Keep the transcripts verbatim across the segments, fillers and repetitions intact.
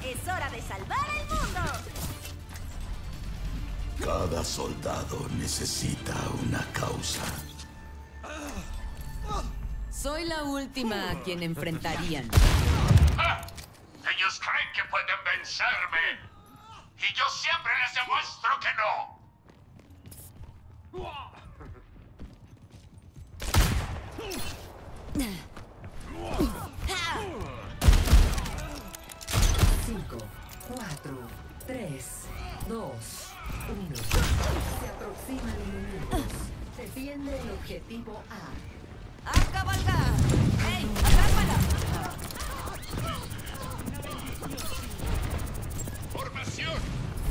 ¡Es hora de salvar el mundo! Cada soldado necesita una causa. Soy la última a quien enfrentarían. ¡Ah! Ellos creen que pueden vencerme. Y yo siempre les demuestro que no. Cinco, cuatro, tres, dos, uno. Se aproximan enemigos. Defiende el objetivo A. ¡A cabalgar! ¡Ey! ¡Atrápala! ¡Formación!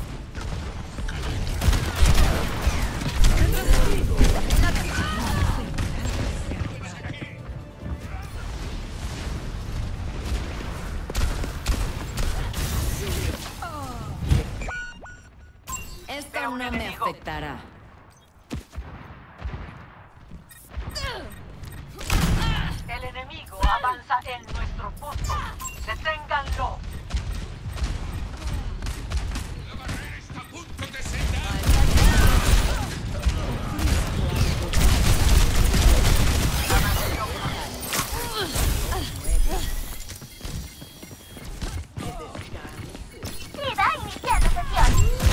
Esto no me afectará. El enemigo avanza en nuestro punto. ¡Deténganlo! ¡La barrera está a punto de sellar! ¡Queda iniciando sesión!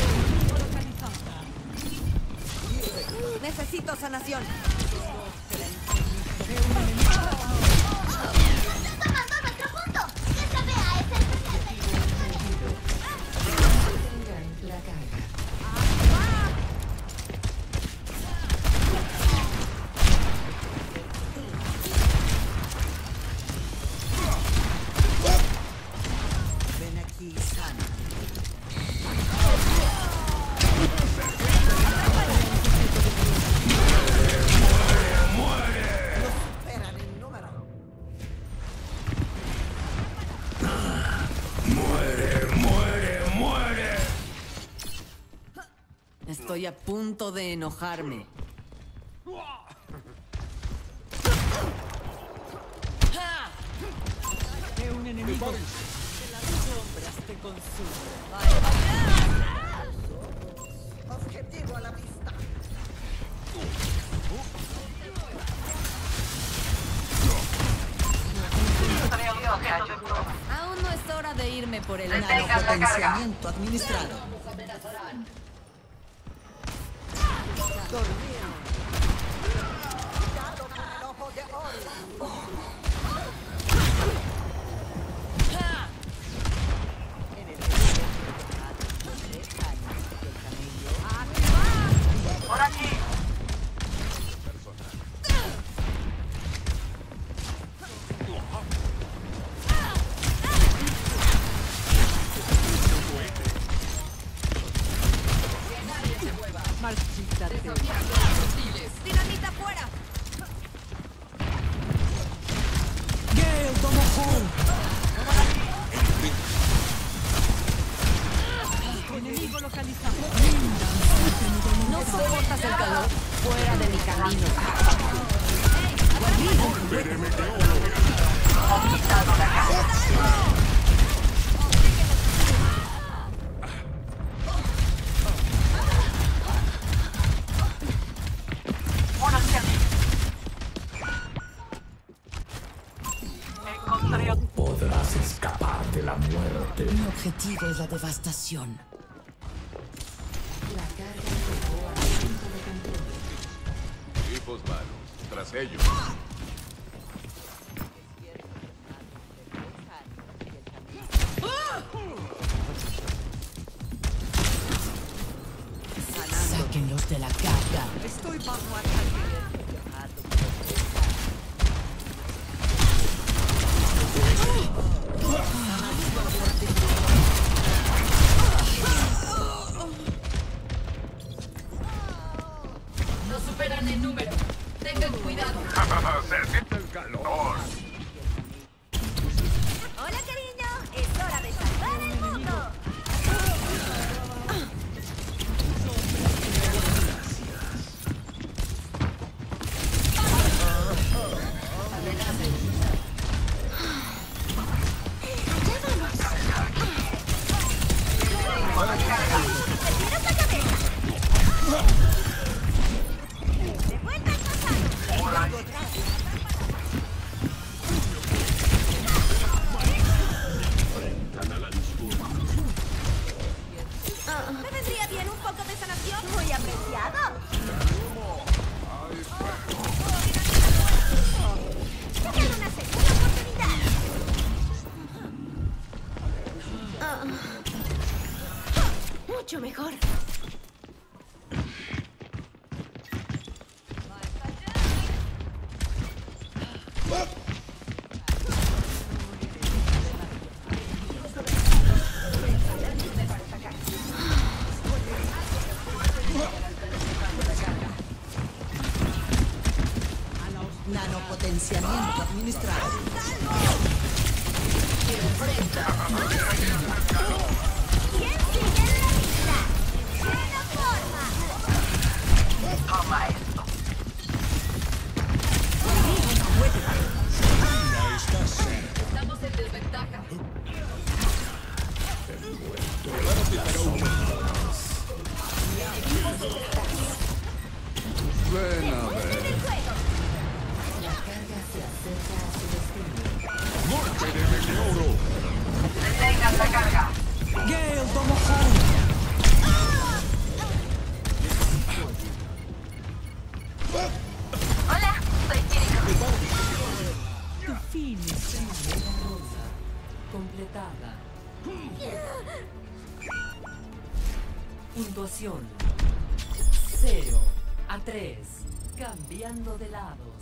Necesito sanación. ¡Están tomando nuestro punto! ¡Que se vea ese Tengan la carga. Ven aquí, sana. ¡Muere, muere, muere! Estoy a punto de enojarme. ¡Ja! Un enemigo. Que las sombras te consumen. Objetivo a la vista. Aún no es hora de irme por el lado. Nanopotenciamiento administrado. Cuidado con el ojo de oro. Por aquí. ¡Dinamita fuera! Enemigo localizado. No soportas el calor. Fuera de mi camino. Únanse a mí. Encontré otro. Podrás escapar de la muerte. Mi objetivo es la devastación. La carga llegó al punto de control. Equipos malos. Tras ellos. Sáquenlos de la carga. Estoy bajo ataque. No superan el número. Tengan cuidado. Se siente el calor. ¡Hola, cariño! ¡Es hora de salvar el mundo! Potenciamiento administrado. ¿Quién sigue en la lista? ¡Buena forma! Toma esto. Estamos en desventaja. Ven a ver. ¡En el juego! La carga se acerca a su destino. ¡Golpe de meteoro! Detengan la carga. Gale tomó hold. Hola, soy Kiriko. Tu fin es Primera ronda completada. Puntuación cero a tres. Cambiando de lado.